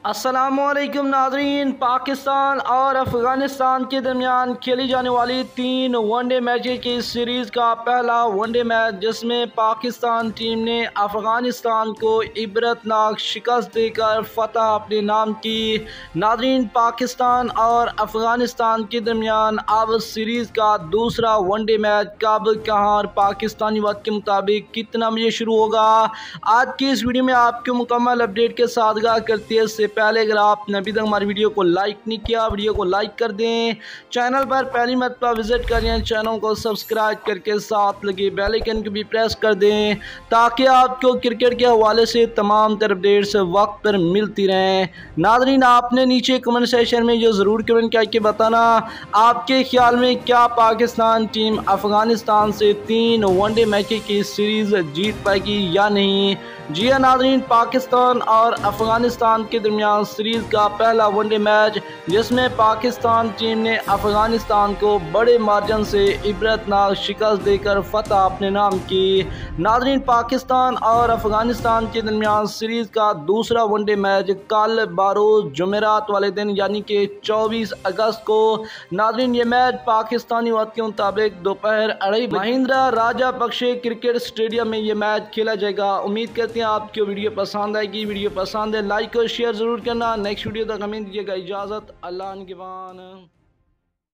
अस्सलामुअलैकुम नाज़रीन। पाकिस्तान और अफ़गानिस्तान के दरमियान खेली जाने वाली 3 वनडे मैचेस की सीरीज़ का पहला वनडे मैच, जिसमें पाकिस्तान टीम ने अफ़गानिस्तान को इबरतनाक शिकस्त देकर फतह अपने नाम की। नाज़रीन, पाकिस्तान और अफ़गानिस्तान के दरमियान अब सीरीज़ का दूसरा वनडे मैच कब, कहाँ और पाकिस्तानी वक्त के मुताबिक कितना बजे शुरू होगा, आज की इस वीडियो में आपको मुकम्मल अपडेट के साथ आगाह करती है। इससे पहले अगर आपने अभी तक हमारी वीडियो को लाइक नहीं किया, वीडियो को लाइक कर दें। चैनल पर पहली मरतबा विजिट करें, चैनल को सब्सक्राइब करके साथ लगे बेल आइकन को भी प्रेस कर दें, ताकि आपको क्रिकेट के हवाले से तमाम तरह अपडेट्स वक्त पर मिलती रहें। नाज़रीन, आपने नीचे कमेंट सेक्शन में जो ज़रूर कमेंट करके बताना, आपके ख्याल में क्या पाकिस्तान टीम अफ़गानिस्तान से 3 वनडे मैचेस की सीरीज़ जीत पाएगी या नहीं। जी हाँ नाज़रीन, पाकिस्तान और अफ़गानिस्तान के दरमियान सीरीज़ का पहला वनडे मैच, जिसमें पाकिस्तान टीम ने अफ़गानिस्तान को बड़े मार्जिन से इबरतनाक शिकस्त देकर फतह अपने नाम की। नाज़रीन, पाकिस्तान और अफ़गानिस्तान के दरमियान सीरीज़ का दूसरा वनडे मैच कल 12 जुमेरात वाले दिन यानी कि 24 अगस्त को। नाज़रीन, ये मैच पाकिस्तानी वक्त के मुताबिक दोपहर 2:30 महिंद्रा राजापक्षे क्रिकेट स्टेडियम में ये मैच खेला जाएगा। उम्मीद करते हैं आपको वीडियो पसंद आएगी। वीडियो पसंद है लाइक और शेयर ज़रूर करना। नेक्स्ट वीडियो तक हमें दीजिएगा इजाज़त। अल्लाह निगहबान।